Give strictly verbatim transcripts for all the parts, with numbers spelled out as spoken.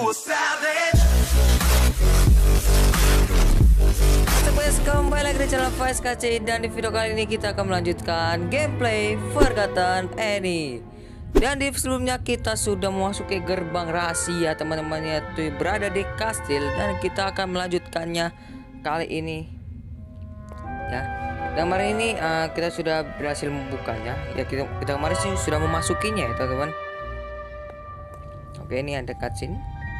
Guys, kembali lagi di channel Faiz K C, dan di video kali ini kita akan melanjutkan gameplay Forgotten Annie. Dan di sebelumnya kita sudah memasuki gerbang rahasia, teman-teman, yaitu berada di kastil, dan kita akan melanjutkannya kali ini. Ya, dan kemarin ini uh, kita sudah berhasil membukanya. Ya, kita, kita kemarin sih sudah memasukinya ya, teman-teman. Oke, ini ada cutscene.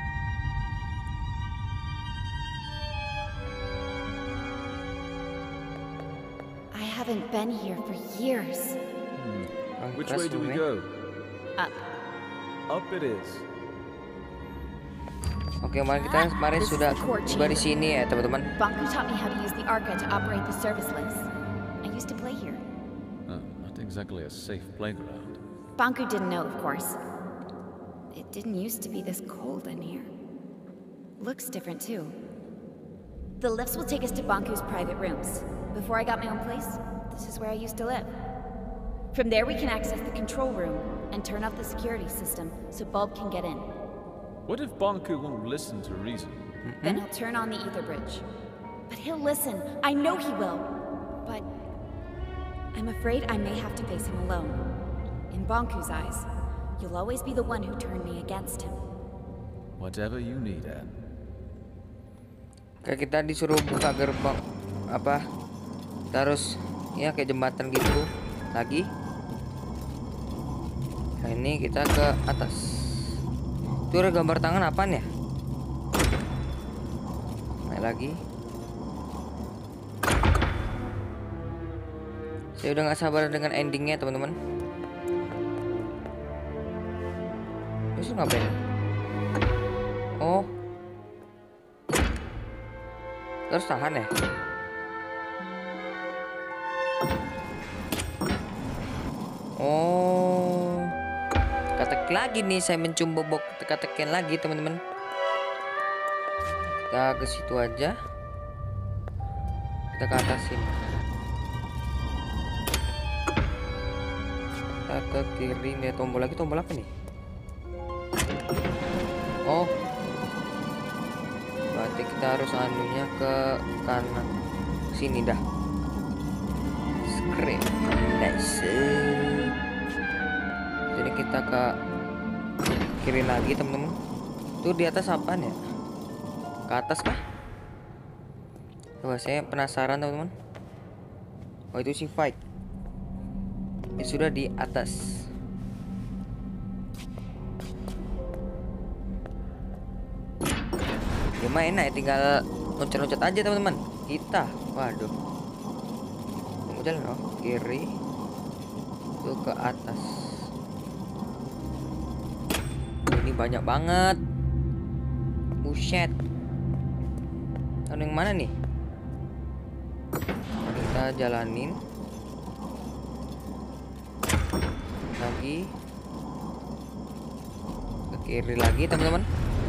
I haven't been here for years. Hmm. Which way do we go? Up. Up it is. Oke, mari kita kemarin sudah tiba di sini ya, teman-teman. Banku taught me how to use the Arca to operate the service lifts. I used to play here. Uh, not exactly a safe playground. Banku didn't know, of course. It didn't used to be this cold in here. Looks different too. The lifts will take us to Banku's private rooms. Before I got my own place, this is where I used to live. From there we can access the control room and turn off the security system so Bulb can get in. What if Banku won't listen to reason? Mm-hmm. Then he'll turn on the ether bridge. But he'll listen. I know he will. But I'm afraid I may have to face him alone. In Banku's eyes, you'll always be the one who turned me against him. Whatever you need, Anne. Kayak kita disuruh buka gerbang apa? Kita harus ya kayak jembatan gitu lagi. Nah, ini kita ke atas. Itu ada gambar tangan apaan ya? Naik lagi. Saya udah nggak sabar dengan endingnya, teman-teman. Terus ngapain? Oh, terus tahan ya? Oh, teka-teki lagi nih, saya mencoba bok teka-tekin lagi, teman-teman. Kita ke situ aja. Kita ke atas sini. Kita ke kiri nih, tombol lagi, tombol apa nih? Oh, berarti kita harus anunya ke kanan sini dah. Screen nice. Jadi kita ke kiri lagi, teman-teman. Tuh di atas apaan ya? Ke atas kah? Coba, saya penasaran, teman-teman. Oh, itu si fight. Ya, sudah di atas. Ya main enak ya, tinggal loncat-loncat aja, teman-teman. Kita, waduh. Mau jalan, oh, kiri. Tuh ke atas. Ini banyak banget. Buset. Ada yang mana nih? Kita jalanin lagi. Ke kiri lagi, teman-teman.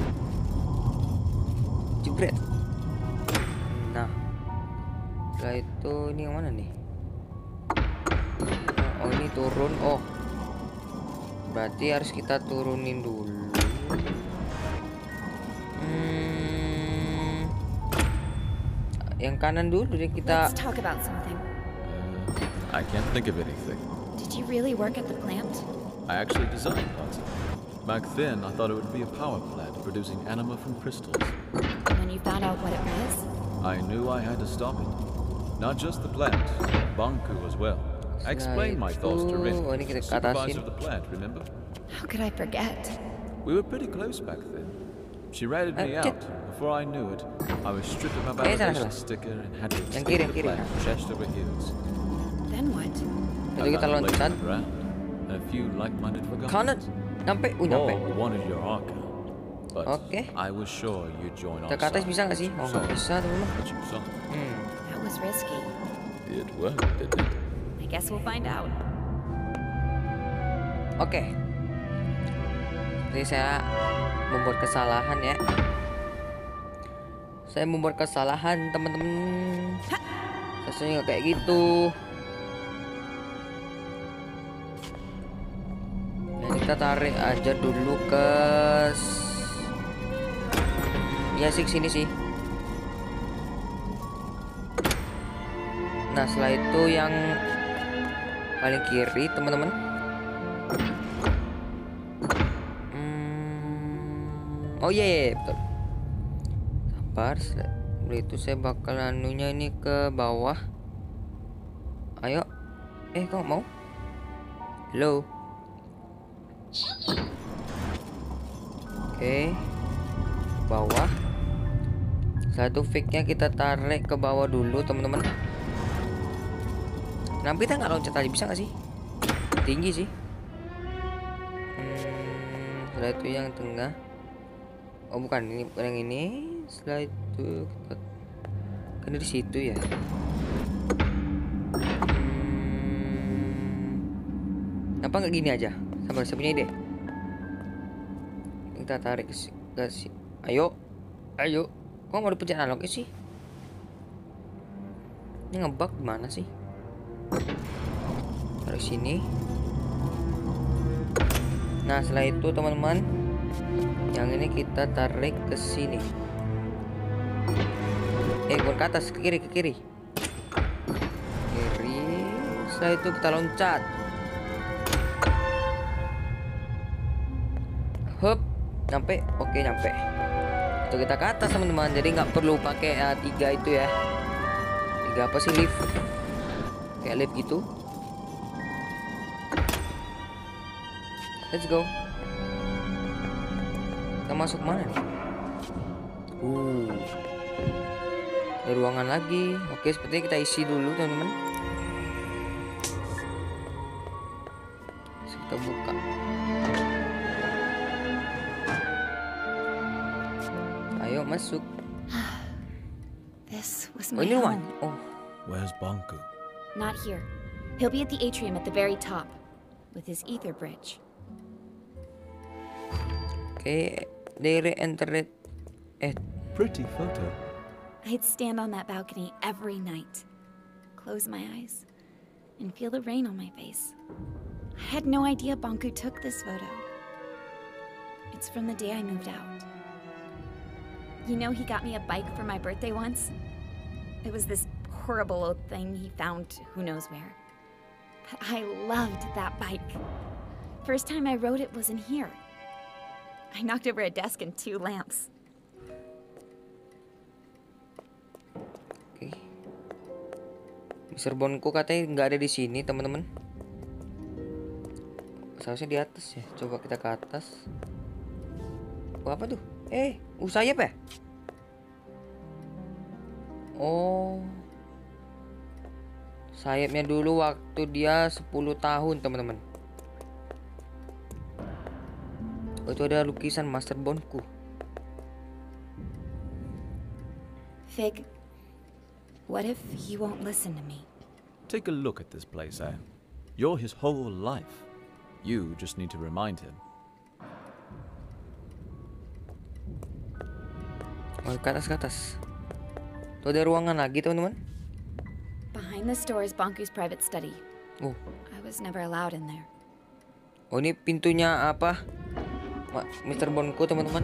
Jebret. Nah, setelah itu ini yang mana nih? Oh, ini turun. Oh, berarti harus kita turunin dulu. Hmm, yang kanan dulu deh kita. Let's talk about something. Uh, I can't think of anything. Did you really work at the plant? I actually designed parts of it. Back then, I thought it would be a power plant producing anima from crystals. And when you found out what it was? I knew I had to stop it. Not just the plant, Banku as well. I explained my thoughts to Rin, Oh, ini kita ke supervisor atasin. of the plant, remember? How could I forget? We were pretty close back then. She ratted me Uh, out. Before I knew it, I was stripped of my Eh, salah, validation salah. sticker and had to Yang escape kiri, the kiri. plant chest over heels. Then what? Itu I kita found a place loncat. underground, and a few like-minded Kanan. forgotten. Nyampe, uh, nyampe. All wanted your Arca, but Oke. I was sure you'd join our Kita ke atas side. bisa nggak sih? Oh, nggak bisa, teman-teman. But you saw. Hmm. That was risky. It worked, didn't it? I guess we'll find out. Oke. Jadi saya membuat kesalahan ya. Saya membuat kesalahan, teman-teman. Seharusnya nggak kayak gitu. Ya, kita tarik aja dulu ke Ya sih sini sih. Nah setelah itu yang paling kiri teman-teman. Hmm. Oh iya, yeah, yeah, betul. Sabar. Setelah itu saya bakal anunya ini ke bawah. Ayo. Eh kok mau? Hello. Oke. Bawah. Satu fake-nya kita tarik ke bawah dulu teman-teman. Kenapa kita nggak loncat aja, bisa nggak sih? Tinggi sih. Hmm, setelah itu yang tengah. Oh bukan, ini bukan yang ini. Setelah itu kita kan dari situ ya. Hmm, apa nggak gini aja? Sabar, saya punya ide. Kita tarik ke si, ke si. Ayo, ayo. Kok mau dipencet analognya sih? Ini ngebug gimana sih? Tarik sini. Nah setelah itu teman-teman, yang ini kita tarik ke sini. Eh bukan ke atas, ke kiri, ke kiri. Kiri. Setelah itu kita loncat. Hup, nyampe. Oke nyampe. Itu kita ke atas teman-teman. Jadi nggak perlu pakai uh, tiga itu ya. Tiga apa sih, lift? Kayak lift gitu. Let's go. Kita masuk mana nih? Uh, ada ruangan lagi. Oke, sepertinya kita isi dulu teman-teman. Kita buka. Ayo masuk. This was Oh my ini home. rumah. Oh, Where's Banku? Not here. He'll be at the atrium at the very top, with his ether bridge. oke. They re-entered. Eh, Pretty photo. I'd stand on that balcony every night, close my eyes, and feel the rain on my face. I had no idea Banku took this photo. It's from the day I moved out. You know, he got me a bike for my birthday once? It was this horrible old thing he found who knows where. But I loved that bike. First time I rode it was in here. I knocked over a desk and two lamps. oke. mister Bonku katanya nggak ada di sini teman-teman. Seharusnya di atas ya. Coba kita ke atas. Oh, apa tuh? Eh, uh, sayap ya? Oh, sayapnya dulu waktu dia sepuluh tahun teman-teman. Oh, itu ada lukisan Master Bonku. Fig, what if he won't listen to me? Take a look at this place, eh? You're his whole life. You just need to remind him. Oh, ke atas, ke atas. Tuh ada ruangan lagi teman-teman. Behind this door is Banku's private study. Oh, I was never allowed in there. oh ini pintunya apa? mister Bonku teman-teman.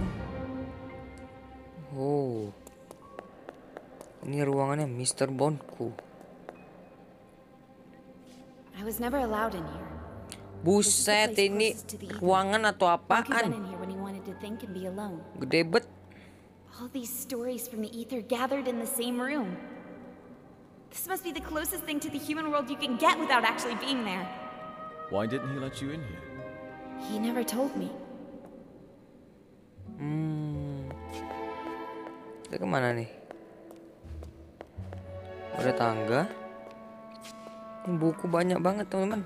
Oh, ini ruangannya mister Bonku. I was never allowed in here. Buset, ini ruangan atau Banku went apaan? in here when he wanted to think and be alone. Gede bet. All these stories from the ether gathered in the same room. This must be the closest thing to the human world you can get without actually being there. Why didn't he let you in here? He never told me. Hmm. Kita kemana nih? Ada tangga. Ini buku banyak banget teman-teman.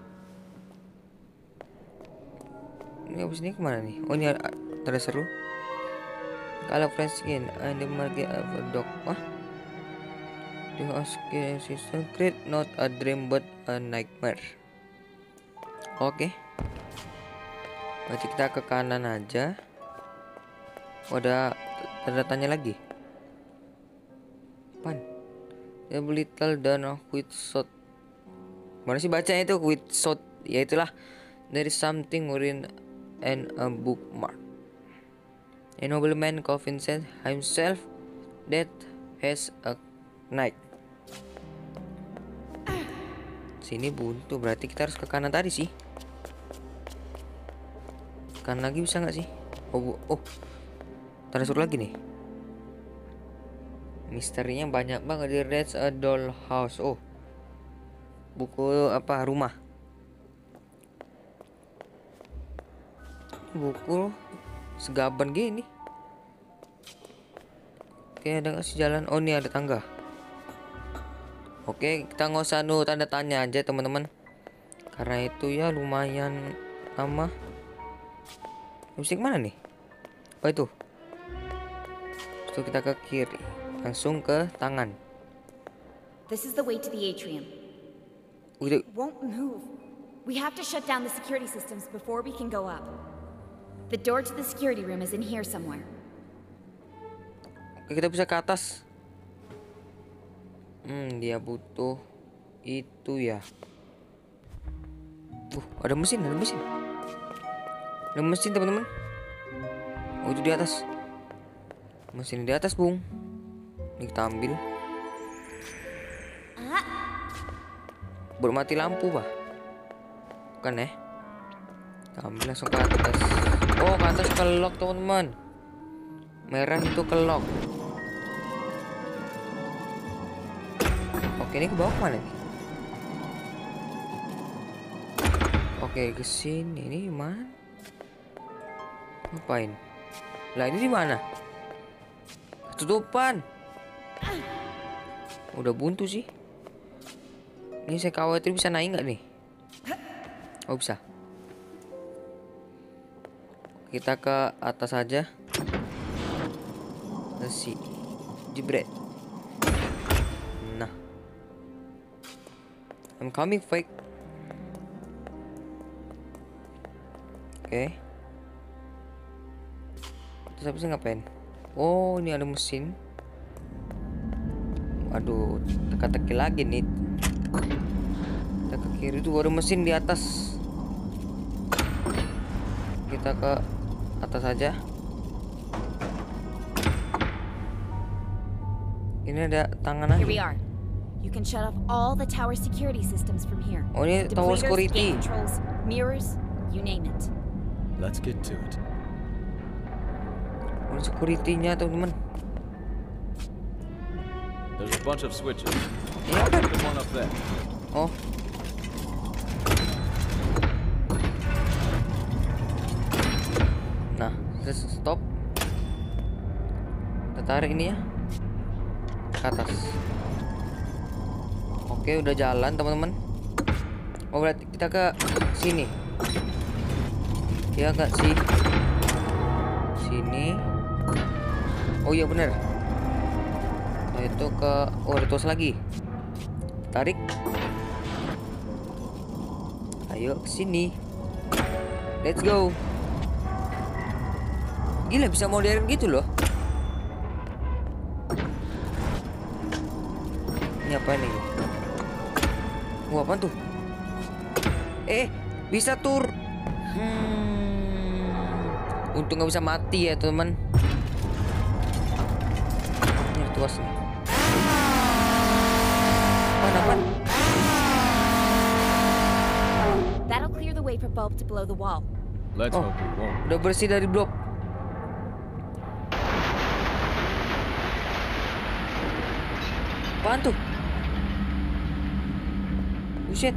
Ini abis ini kemana nih? Oh ini ada, ada seru. Kalau fresh skin and the market of a dog. Wah. The Oscar season create not a dream but a nightmare. Oke. Berarti kita ke kanan aja. Oh, ada tanda tanya lagi. Pan. Ya little dan with shot. Mana sih bacanya itu with shot? Ya itulah. There is something written and a bookmark. A nobleman called Vincent himself that has a knife. Sini buntu, berarti kita harus ke kanan tadi sih. Kanan lagi bisa nggak sih? Oh, bu oh, tanda suruh lagi nih. Misterinya banyak banget di That's a Doll House. Oh, buku apa rumah? Buku segaban gini. Oke, ada nggak sih jalan? Oh, ini ada tangga. Oke, kita nggak usah nu tanda tanya aja teman-teman, karena itu ya lumayan lama. Mesti kemana nih? Oh itu. Terus kita ke kiri, langsung ke tangan. This is the way to the atrium. Udah. Won't move. We have to shut down the security systems before we can go up. The door to the security room is in here somewhere. Oke, kita bisa ke atas. Hmm, dia butuh itu ya. Uh, ada mesin, ada mesin. Ada mesin teman-teman. Oh, itu di atas. Mesin di atas, Bung. Ini kita ambil. Buat mati lampu, bah. Bukan ya? Kita ambil langsung ke atas. Oh, ke atas ke lock, teman-teman. Merah itu ke lock. Oke, ini ke bawah mana nih? Oke, ke sini. Ini mana? Ngapain? Lah, ini di mana? Ketutupan. Udah buntu sih. Ini saya khawatir bisa naik nggak nih? Oh, bisa. Kita ke atas aja. Nasi. Jebret. Nah. I'm coming, fake. Oke. Okay. Terus habis ngapain? Oh, ini ada mesin. Aduh, teka-teki lagi nih. Kita ke kiri tuh ada mesin di atas. Kita ke atas aja. Ini ada tangan lagi. Here we are. You can shut off all the tower security systems from here. Oh, ini tower Depleters, security. gate controls, mirrors, you name it. Let's get to it. Oh, security-nya teman-teman. There's a bunch of switches. Ini apa? The one up there. Oh. Nah, terus stop. Kita tarik ini ya ke atas. Oke, udah jalan teman-teman. Oh, berarti kita ke sini. Ya enggak sih? Sini. Oh iya bener. Nah, itu ke oh ada tos lagi. Tarik. Ayo ke sini. Let's go. Gila, bisa modern gitu loh. Ini apa nih? Wah, apa tuh? Eh, bisa tur. Hmm. Untung nggak bisa mati ya, teman. Ini tuas nih. Apaan, apaan? That'll clear the way for Bulb to blow the wall. Let's Oh, hope we won't. udah bersih dari blok. Apaan tuh? Buset.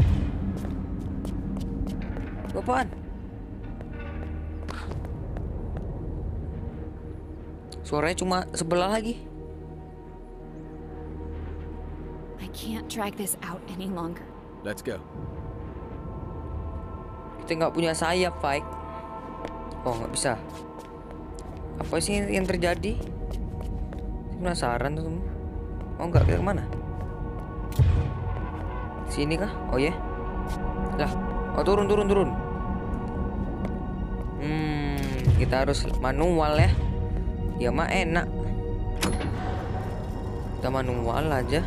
Apaan? Suaranya cuma sebelah lagi. I can't drag this out any longer. Let's go. Kita nggak punya sayap, Fight. Oh, nggak bisa. Apa sih yang terjadi? Penasaran tuh. Oh, nggak, kita kemana? Sini kah? Oh ya. Lah, oh turun turun turun. Hmm, kita harus manual ya. Ya mah enak. Kita manual aja.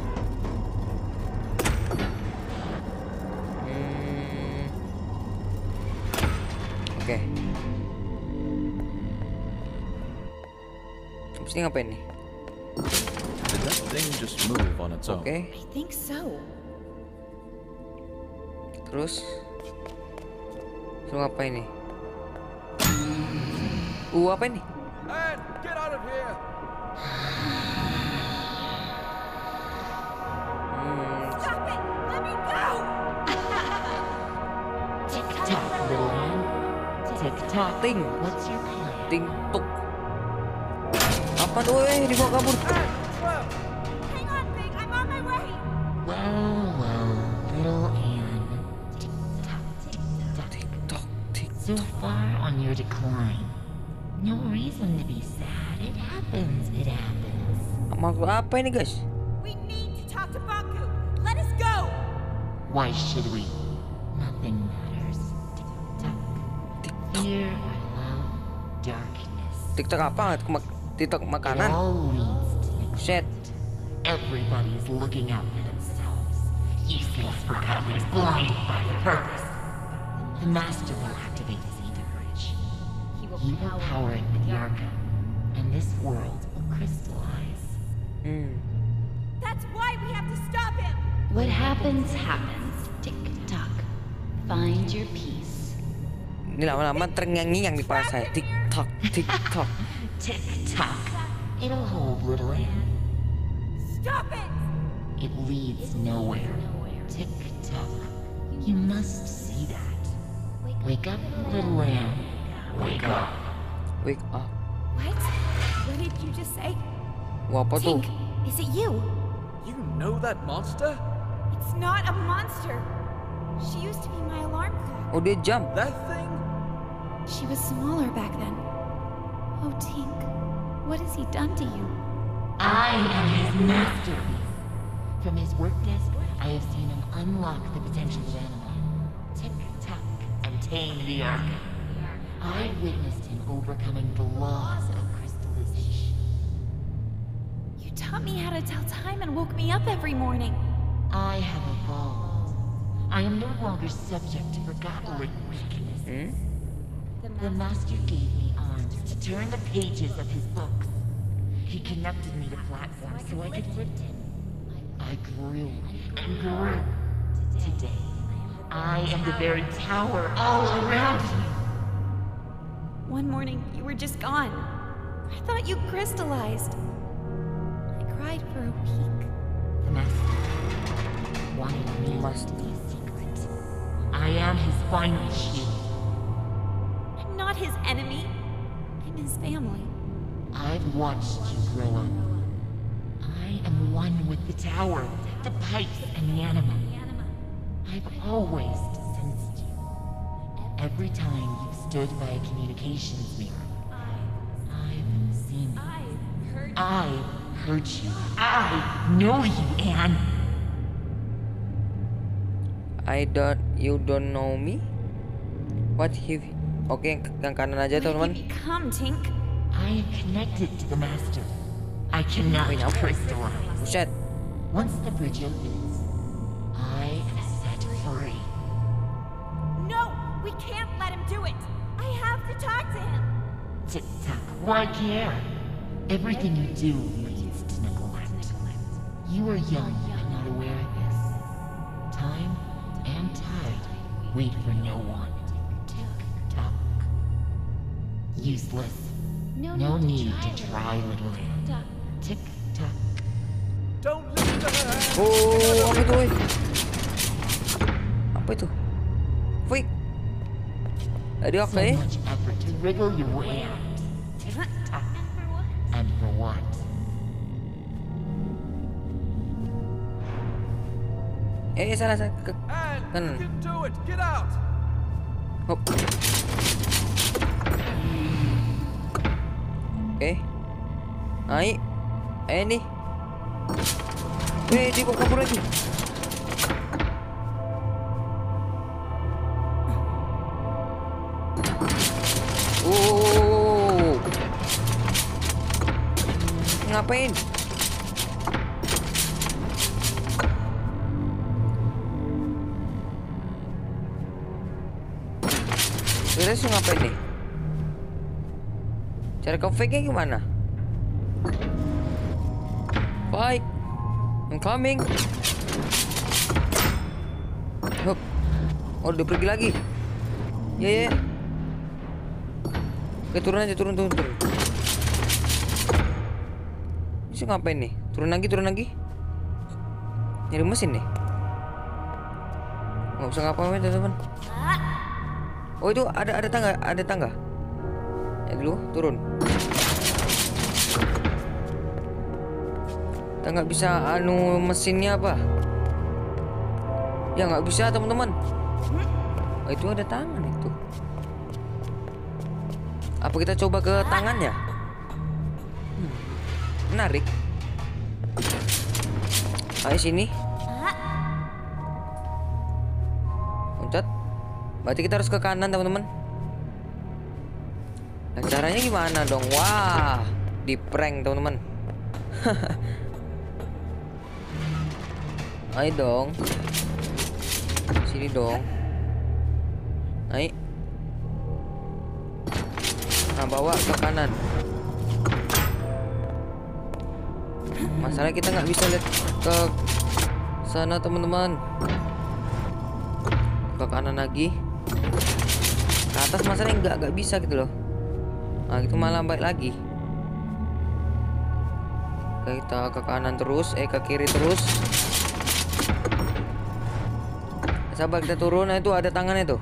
Hmm. Oke. Terus ini ngapain nih? Did that thing just move on its own? Oke. I think so. Terus Terus ngapain nih? Uh, apa ini? And get out of here! Hmm, Stop it! Let me go! Tick tock, little man. Tick tock. ting, What's your plan? ting, tuk. Apa tuh? Eh, dibawa kabur. Hang on, Big. I'm on my way. Well, well, little Anne. Tick tock, tick tock. Tik tok, tik. So far on your decline. No reason to be sad. It happens. It happens. Maksud apa ini, guys? We need to talk to Banku. Let us go. Why should we? Nothing matters. Tick tock. Tik Fear or love, darkness. tik tok apa? Mak TikTok It makanan. all leads to neglect. Set. Everybody's looking out for themselves. Useless recoveries blinded by the purpose. The master will activate his ether bridge. He will power it with Yarka, and this world will crystallize. Hmm. That's why we have to stop him. What happens, happens. Tick tock. Find your peace. Ini lama-lama terngiang-ngiang di kepala saya. Tik tok, tik tok. Tick tock. It'll hold, little Anne. Stop it. It leads nowhere. Tick tock. You must see that. Wake up, little Anne. Wake up. Wake up. What? What did you just say? Wah, apa tuh? Tink, is it you? You know that monster? It's not a monster. She used to be my alarm clock. Oh, dia jump. That thing? She was smaller back then. Oh, Tink, what has he done to you? I am his masterpiece. From his work desk, I have seen him unlock the potential of Anima. Tick tock and tame the Arca. I witnessed him overcoming the laws of crystallization. You taught me how to tell time and woke me up every morning. I have evolved. I am no longer subject to forgotten weakness. Hmm? The master gave me arms to turn the pages of his books. He connected me to platforms so I could lift him. I grew and grew. Today, I am the very tower all around me. One morning, you were just gone. I thought you crystallized. I cried for a week. The master wanted me to be a secret. I am his final shield. I'm not his enemy. I'm his family. I've watched you grow up. I am one with the tower, the pipes, and the anima. I've always sensed you. Every time you've stood by a communications mirror, I've seen you. I've heard I've heard you. I know you, Anne. I don't, you don't know me? What have you... Oke, yang, yang kanan aja What have teman-teman. you become, Tink? I am connected to the master. I cannot Wait, apa? crystallize. Buset. Once the bridge opens, I am set free. No, we can't let him do it. I have to talk to him. Tick tock, why care? Everything you do leads to neglect. You are young and not aware of this. Time and tide wait for no one. Tick tock. Useless. No need to try, little Anne. Tick tock. Don't listen to her! Oh, apa itu, woi? Apa itu? Wih. Ada apa So ya? much effort to wriggle your way out. Tick tock. And for what? Eh, salah, salah. Ke And kanan. you can do it! Get out! Hop. Oke. Naik. Eh nih. Weh, dia kok kabur lagi. Oh. Ngapain? Kira sih ngapain nih? Cara ke fake-nya gimana? Fight. I'm coming. Hup. Oh, dia pergi lagi. Ya, yeah, ya. Yeah. Oke, turun aja, turun, turun, turun. Bisa ngapain nih? Turun lagi, turun lagi. Nyari mesin nih. Nggak bisa ngapain, teman-teman. Oh, itu ada ada tangga, ada tangga. Ya dulu, turun. Kita nggak bisa anu mesinnya apa? Ya nggak bisa, teman-teman. Oh, itu ada tangan itu. Apa kita coba ke tangannya? Hmm, menarik. Ayo sini. Loncat. Berarti kita harus ke kanan, teman-teman. Nah, caranya gimana dong? Wah, di prank, teman-teman. Ayo dong. Sini dong. Naik. Nah, bawa ke kanan. Masalah kita nggak bisa lihat ke sana, teman-teman. Ke kanan lagi. Ke atas masalahnya nggak nggak bisa gitu loh. Nah, itu malah balik lagi. Oke, kita ke kanan terus, eh ke kiri terus. Sabar, kita turun. Nah, itu ada tangannya tuh.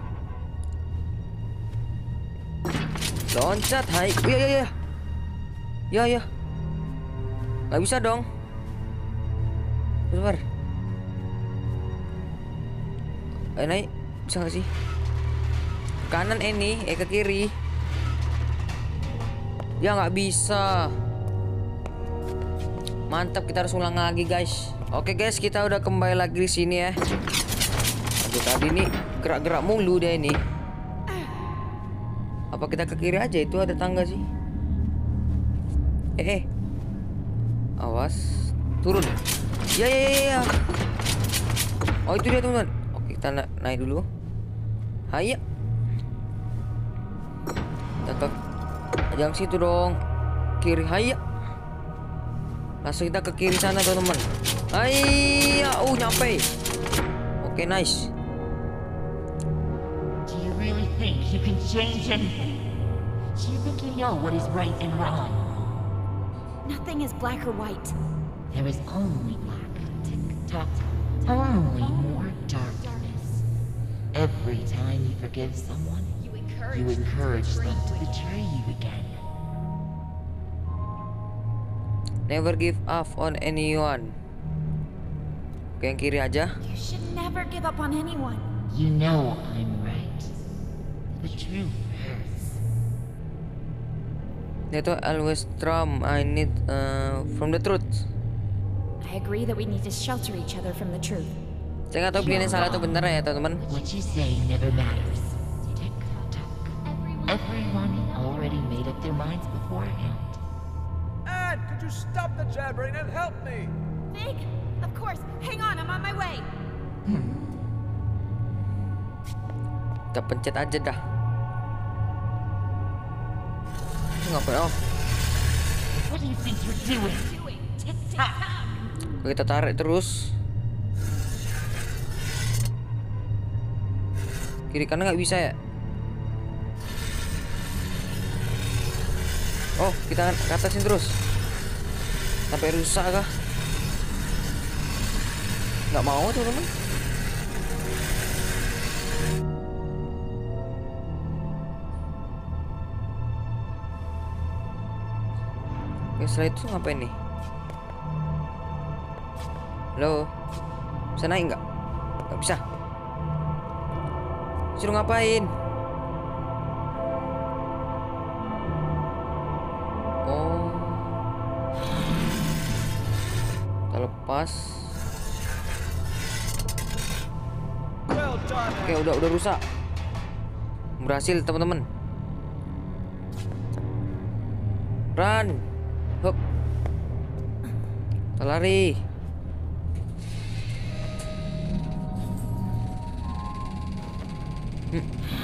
Loncat, hai. Iya, iya, iya. Ya, ya. Nggak bisa dong. Sabar. Ayo naik. Bisa nggak sih? Ke kanan ini, eh ke kiri. Ya nggak bisa. Mantap, kita harus ulang lagi, guys. Oke, guys, kita udah kembali lagi di sini ya. Aduh, tadi nih gerak-gerak mulu deh ini. Apa kita ke kiri aja? Itu ada tangga sih. Eh, eh. Awas. Turun. Ya, ya, ya, ya. Oh, itu dia, teman-teman. Oke, kita na naik dulu. Hayya. Kita ke jangan situ dong. Kiri, hayya. Langsung kita ke kiri sana, teman-teman. Hayya. Oh, nyampe. Oke, nice. Think you can change anything? Do you think you know what is right and wrong? Nothing is black or white. There is only black, tick-tock, only more darkness. Every time you forgive someone, you encourage, you encourage them to betray you again. Never give up on anyone. Oke, yang kiri aja. You should never give up on anyone. You know I'm right. The truth hurts. Itu always Trump. I need uh, from the truth. I agree that we need to shelter each other from the truth. Saya nggak tahu pilihan yang salah atau benar ya, teman-teman. What you say never matters. Tick tock. Everyone already made up their minds beforehand. Anne, could you stop the jabbering and help me? Big, of course. Hang on, I'm on my way. Hmm. Kita pencet aja dah. Ngapain? Oh. What do you think you're doing? Tick-tock. Kita tarik terus. Kiri kanan nggak bisa ya? Oh, kita ke atasin terus. Sampai rusak kah? Nggak mau, teman-teman. Oke, setelah itu ngapain nih? Halo? Bisa naik nggak? Nggak bisa. Suruh ngapain? Oh. Kita lepas. Oke, udah udah rusak. Berhasil, teman-teman. Run. Hup. Kita lari. Hmm.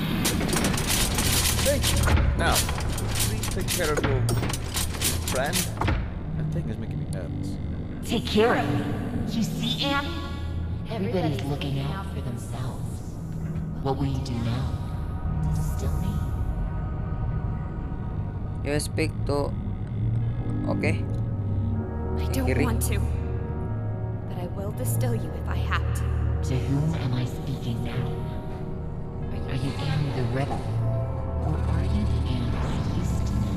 Now, please take care of your friend. That thing is making me nervous. take care of me. You see, Anne? Everybody's looking out for themselves. What will you do now? Distill me? You speak to. Okay. I don't Kiri. want to. But I will distill you if I have to. To whom am I speaking now? Are you Anne the rebel? Or are you the Anne I used to know?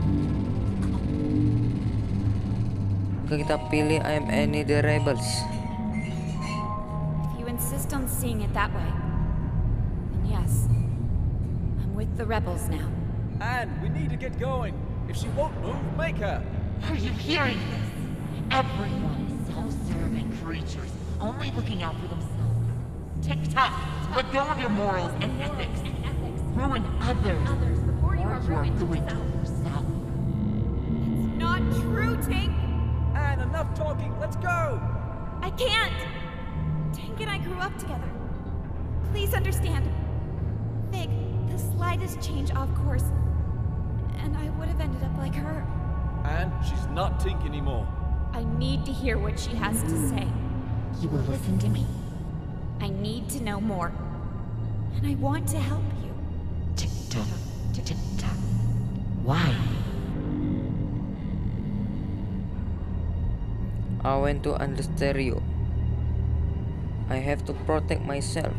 Oke, kita pilih I am Annie the Rebels. If you insist on seeing it that way, then yes. I'm with the rebels now. Anne, we need to get going. If she won't move, make her. Are you hearing this? Everyone is self-serving creatures, only looking out for themselves. Tick-tock, let go of your morals and ethics. Ruin others before you are ruined yourself. It's not true, Tink! Anne, enough talking. Let's go. I can't! Tink and I grew up together. Please understand. Fig, the slightest change off course, and I would have ended up like her. Anne, she's not Tink anymore. I need to hear what she has to say. You will listen to me. I need to know more. And I want to help you. Tick-tock, tick-tock. Why? I want to understand you. I have to protect myself.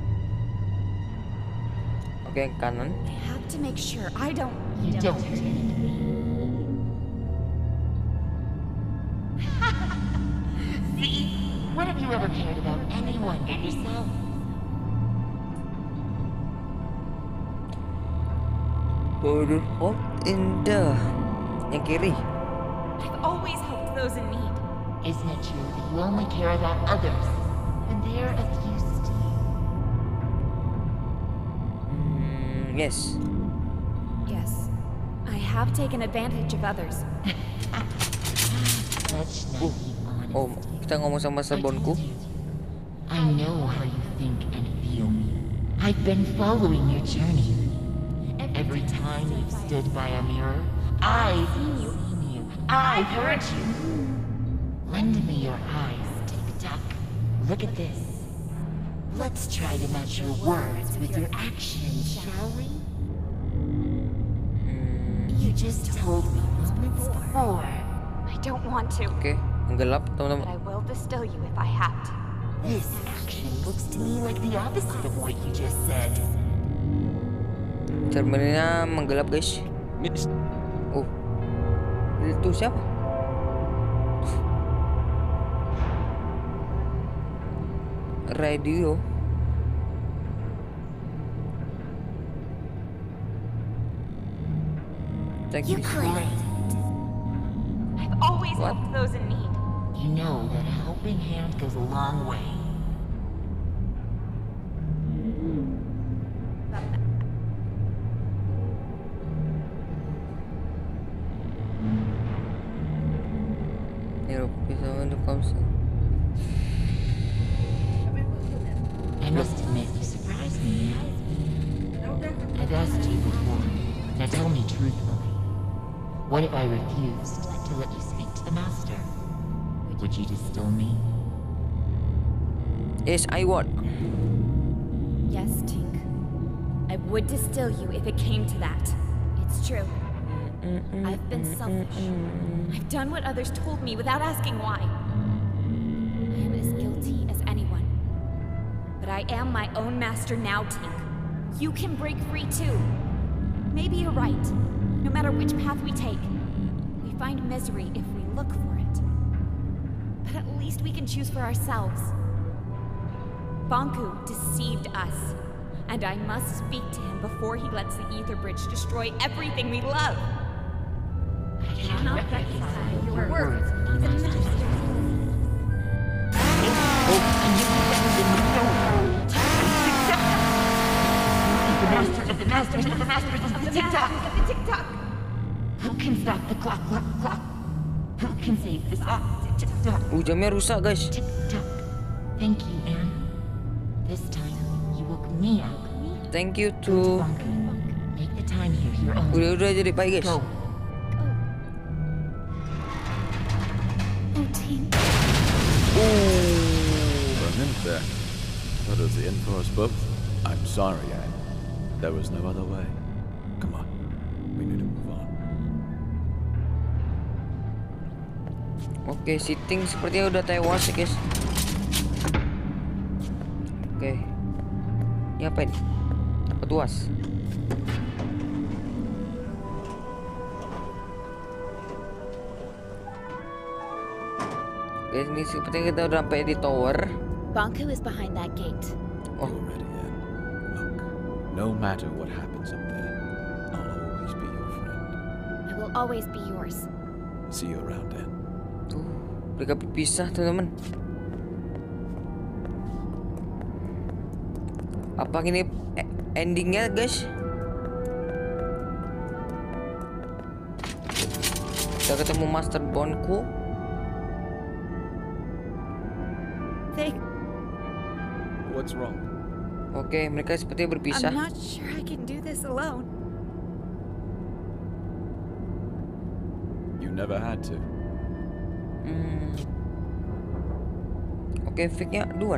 Oke, kanan. I have to make sure I don't... You don't need me. See? When have you ever cared about anyone but yourself? Border hot in the. Yang kiri. I've always helped those in need. Isn't it true that you only care about others when they're of use to you? Hmm, yes. Yes. I have taken advantage of others. Such naive honesty. Oh, kita ngomong sama sabonku. I know how you think and feel. I've been following your journey. Every time you've stood by a mirror, I've seen you. I've heard you. Lend me your eyes, Tick-tock. Look at this. Let's try to match your words with your actions, shall we? You just told me moments before. I don't want to, Oke, menggelap but teman-teman. I will distill you if I have to. This action looks to me like the opposite of what you just said. Cerminnya menggelap, guys. Miss. Oh, itu siapa? Radio. Thank you. Great. I've always What? helped those in need. You know that a helping hand goes a long way. Hero bisa untuk kamsa. I must admit, you surprised me. I've asked you before. Now tell me truthfully. What if I refused to let you speak to the Master? Would you distill me? Yes, I want. Yes, Tink. I would distill you if it came to that. It's true. I've been selfish. I've done what others told me without asking why. I am as guilty as anyone. But I am my own master now, Tink. You can break free too. Maybe you're right. No matter which path we take, we find misery if we look for it. But at least we can choose for ourselves. Banku deceived us, and I must speak to him before he lets the Ether Bridge destroy everything we love. I cannot reconcile your words. The master of the masters of the masters of the Tick-tock! Tick-tock! Who can stop the clock, clock, clock? Who can save this ah, Tick-tock? Uh, jamnya rusak, guys. Tick-tock. Thank you, Anne. This time, you woke me up. Thank you Go to to. Bunker. Make the time here your own. Udah udah jadi baik, guys. Go. Oh, team. Remember, that was the end for us both. I'm sorry, Anne. There was no other way. Come on, we need to move on. Oke, Sitting sepertinya udah tewas ya guys. Oke, ini apa ini? Petuas. Oke, ini sepertinya kita udah sampai di tower. Banku is behind that gate. Oh, You're ready, Anne. Look, no matter what happens up there, I'll always be your friend. I will always be yours. See you around, Anne. tuh, mereka berpisah teman-teman. Apa ini e- endingnya guys? Kita ketemu Master Bonku. They, What's wrong? Oke, mereka sepertinya berpisah. I'm not sure I can do this alone. You never had to. Hmm. Oke, Vic-nya duluan.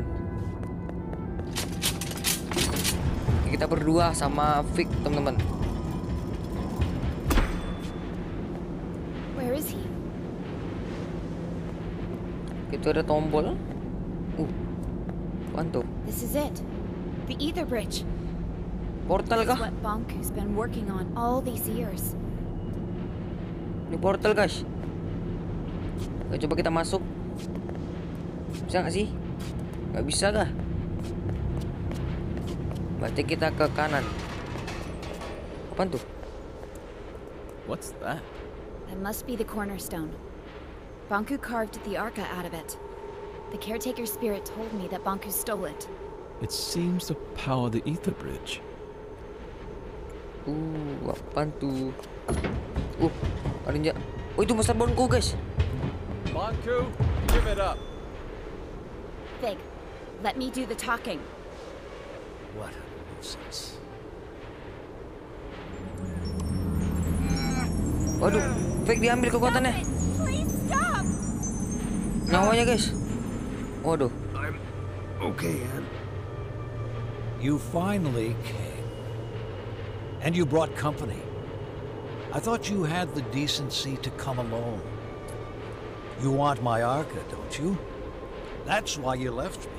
Kita berdua sama Vic, teman-teman. Where is he? Itu ada tombol. Uh, apaan tuh? This is it. The Ether Bridge. Portal This is kah? what Banku's been working on all these years. Ini portal guys. Oke, coba kita masuk. Bisa nggak sih? Nggak bisa kah? Berarti kita ke kanan. Apaan tuh? What's that? That must be the cornerstone. Banku carved the Arca out of it. The caretaker spirit told me that Banku stole it. It seems to power the Ether Bridge. Uh, apaan tuh? Uh, ada nja- Oh, itu Master Bonku guys. Banku, give it up. Fig, let me do the talking. What a nuisance. Waduh, Vic diambil kekuatannya. Please stop! Nyawanya guys. Waduh. I'm okay, Anne. You finally came. And you brought company. I thought you had the decency to come alone. You want my Arca, don't you? That's why you left me.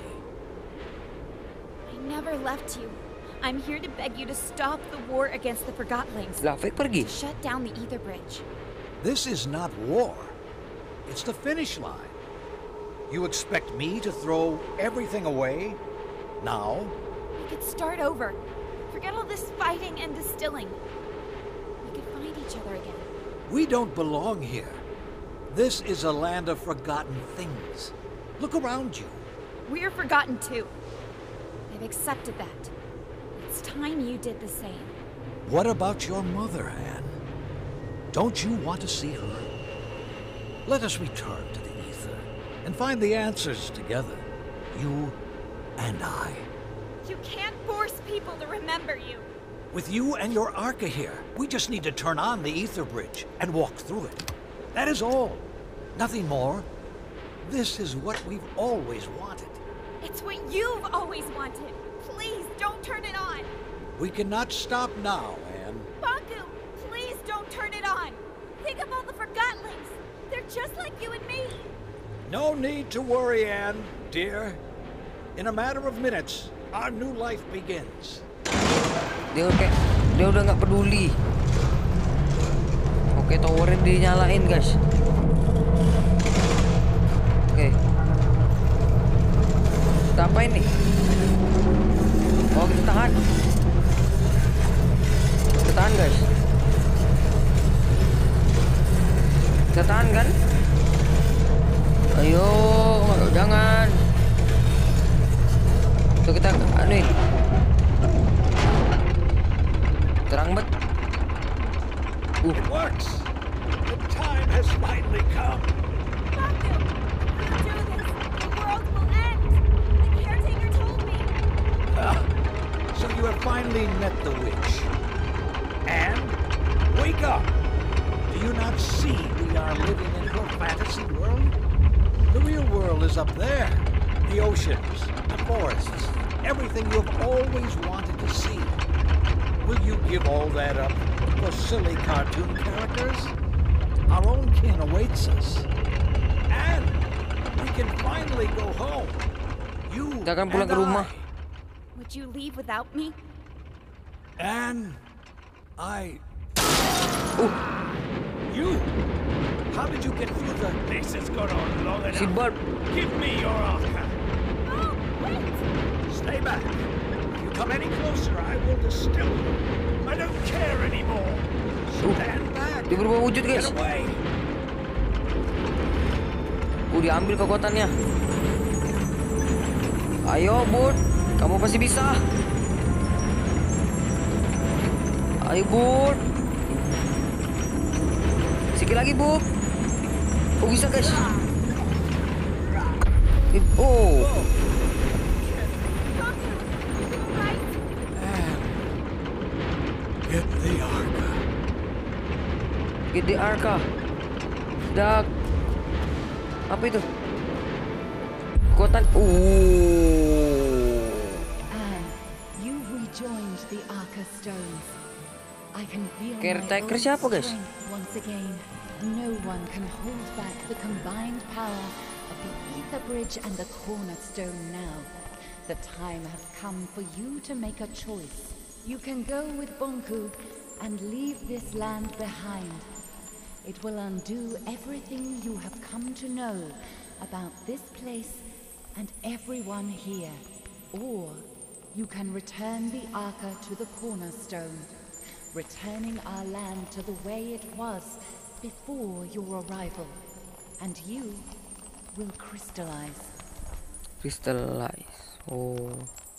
I never left you. I'm here to beg you to stop the war against the Forgotlings. Lah, Vic pergi. To shut down the Ether Bridge. This is not war. It's the finish line. You expect me to throw everything away? Now? We could start over. Forget all this fighting and distilling. We could find each other again. We don't belong here. This is a land of forgotten things. Look around you. We're forgotten too. I've accepted that. It's time you did the same. What about your mother, Anne? Don't you want to see her? Let us return to the Ether and find the answers together. You and I. You can't force people to remember you. With you and your Arca here, we just need to turn on the Ether Bridge and walk through it. That is all. Nothing more. This is what we've always wanted. It's what you've always wanted. Please don't turn it on. We cannot stop now, Anne. Banku, please don't turn it on. Think of all the Forgotlings. They're just like you and me. No need to worry, Anne, dear. In a matter of minutes, our new life begins. Dia kayak dia udah nggak peduli. Oke, towernya dinyalain guys. Oke. Kita apain nih? Oh, kita tahan. Kita tahan guys. Kita tahan kan? Ayo, jangan. Tuh kita anuin. Terang banget. Uh. It works. The time has finally come. Banku, if you do this, the world will end. The caretaker told me. Ah, so you have finally met the witch. And wake up. Do you not see we are living in her fantasy world? world is up there. The oceans, the forests, everything you've always wanted to see. Will you give all that up for silly cartoon characters? Our own kin awaits us. And we can finally go home. You Kita akan pulang and ke rumah. I. Would you leave without me? And I... Uh, You? How did you get through the... This has gone on long si enough. Barb. Give me your Arca. Oh, wait! Stay back. If you come any closer, I will distill you. I don't care anymore. Stand back. Dia berubah wujud, guys. Get away. Uh, diambil kekuatannya. Ayo, Bud. Kamu pasti bisa. Ayo, Bud. Sikit lagi, Bud. Oh, bisa, guys. Eh, Oh. Get the Arca. Get the Arca. Dak. Apa itu? Kekuatan. Uh. Anne, you rejoined the Arca Stones. I can feel my Caretaker old siapa, guys? strength once again. No one can hold back the combined power of the Ether Bridge and the Cornerstone now. The time has come for you to make a choice. You can go with Bonku and leave this land behind. It will undo everything you have come to know about this place and everyone here. Or you can return the Arca to the Cornerstone, returning our land to the way it was before your arrival. And you will crystallize. Crystallize. Oh.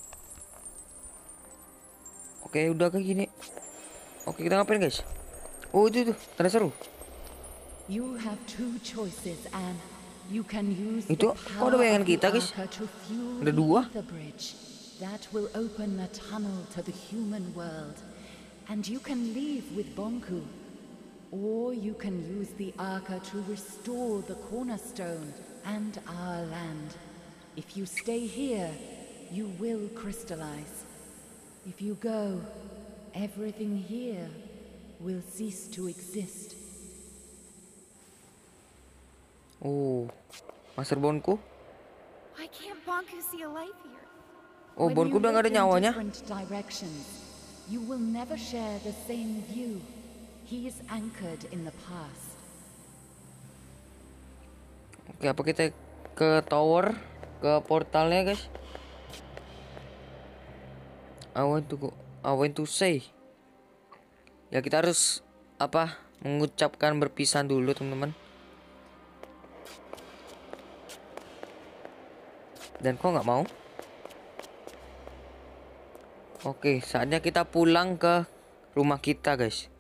Oke, udah kayak gini. Oke, kita ngapain, guys? Oh, itu tuh, tanda seru. You have two choices, Anne. You can use Itu, the kok ada power bayangan of the kita, guys? Arca to fuel Ada the dua. Ether Bridge. That will open a tunnel to the human world. And you can leave with Bonku. Or you can use the Arca to restore the Cornerstone and our land. If you stay here, you will crystallize. If you go, everything here will cease to exist. Oh, Master Bonku. Why can't Bonku see alive here? Oh, When Bonku you udah gak ada look in nyawanya. different directions, you will never share the same view. He is anchored in the past. Oke, apa kita ke tower, ke portalnya, guys? I want to go, I want to say. Ya, kita harus apa? Mengucapkan berpisah dulu, teman-teman. Dan kok nggak mau? Oke, saatnya kita pulang ke rumah kita, guys.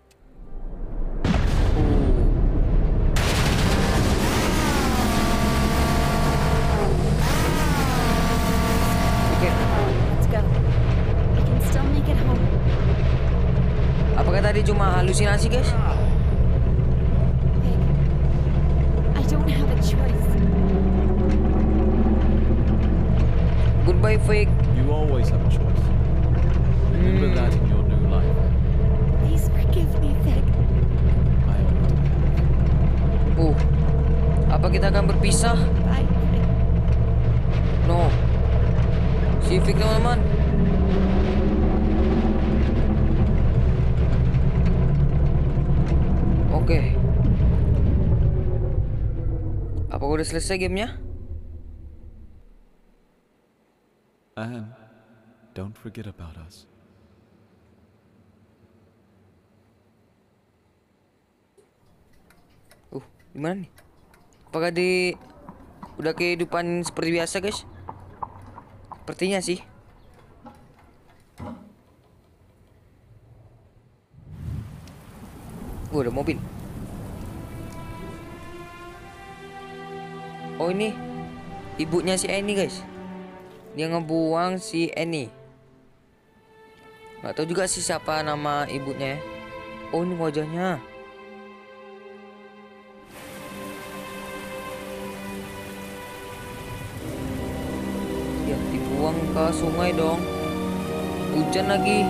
Oke, Let's go. We can still make it home. apakah tadi cuma halusinasi, guys? Pig, I don't have a choice. Goodbye, Fake. You always have a choice. Remember that in your new life. Please forgive me, Pig. I already have. Uh, apa kita akan berpisah? Bye, Pig. No. Civic, teman-teman. Oke. Apa udah selesai gamenya? And don't forget about us. Uh, gimana nih? Apakah di udah kehidupan seperti biasa, guys? Sepertinya sih. Uh, ada mobil. Oh, ini ibunya si Annie, guys. Dia ngebuang si Annie. Gak tahu juga sih siapa nama ibunya ya. Oh, ini wajahnya. ke sungai dong. Hujan lagi.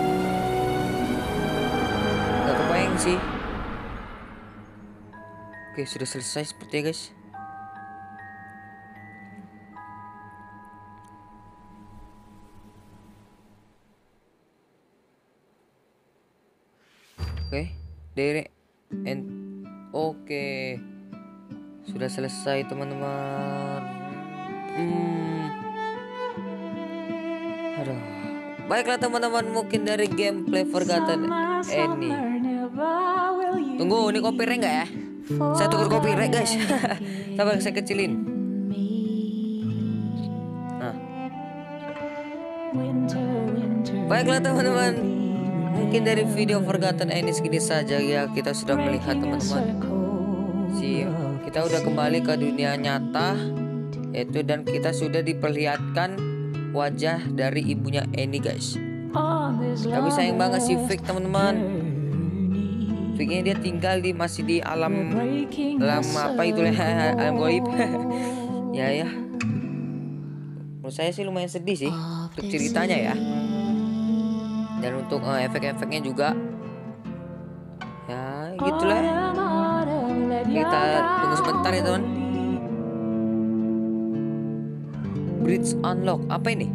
Gak kebayang sih. Oke, sudah selesai sepertinya guys. Oke, derek and oke, sudah selesai teman-teman. Hmm. Aduh, baiklah teman-teman, mungkin dari gameplay Forgotten Annie. Tunggu, ini copyright nggak ya? Saya tukar copyright guys. Sabar, saya kecilin. Nah. Baiklah teman-teman, mungkin dari video Forgotten Annie segini saja ya. Kita sudah melihat teman-teman, si kita udah kembali ke dunia nyata yaitu, dan kita sudah diperlihatkan wajah dari ibunya Annie guys. Tapi sayang banget si Vic teman-teman. Vicnya dia tinggal di masih di alam alam apa itu lah, alam goib. Ya ya. Menurut saya sih lumayan sedih sih untuk ceritanya ya. Dan untuk uh, efek-efeknya juga ya gitulah. Kita tunggu sebentar ya teman. Bridge unlock, apa ini?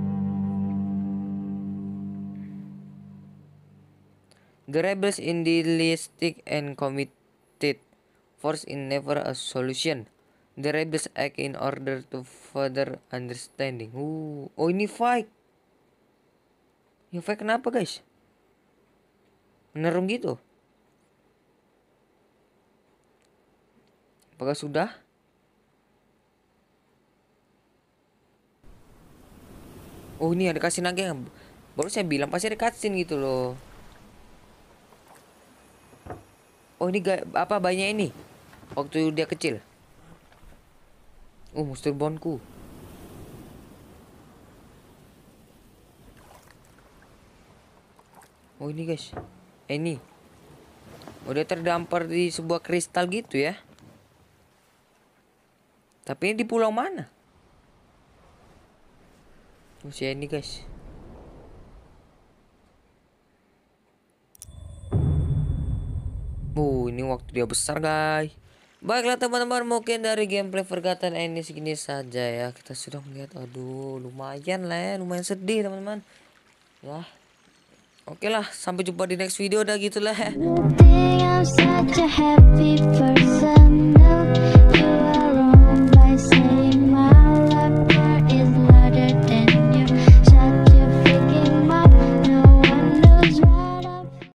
The rebels idealistic and committed, force in never a solution. The rebels act in order to further understanding. Uh, oh ini fight. Ya fight kenapa guys? Menerung gitu. Apakah sudah? Oh ini ada cutscene lagi. Baru saya bilang pasti ada cutscene gitu loh. Oh ini gak, apa bayinya ini waktu dia kecil. Oh monster bondku. Oh ini guys, ini. Oh dia terdampar di sebuah kristal gitu ya. Tapi ini di pulau mana? Oh si ini guys. Oh ini waktu dia besar guys. Baiklah teman-teman, mungkin dari gameplay Forgotten Annie segini saja ya. Kita sudah melihat, aduh lumayan lah ya, lumayan sedih teman-teman. Ya, oke lah, sampai jumpa di next video dah gitulah ya.